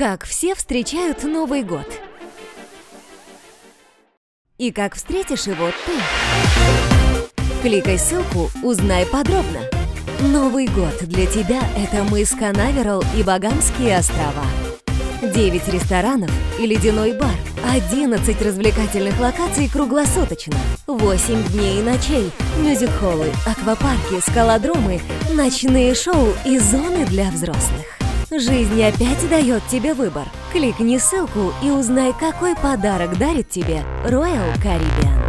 Как все встречают Новый год? И как встретишь его ты? Кликай ссылку, узнай подробно. Новый год для тебя – это мыс Канаверал и Багамские острова. 9 ресторанов и ледяной бар, 11 развлекательных локаций круглосуточно, 8 дней и ночей, мюзик-холлы, аквапарки, скалодромы, ночные шоу и зоны для взрослых. Жизнь опять дает тебе выбор. Кликни ссылку и узнай, какой подарок дарит тебе Royal Caribbean.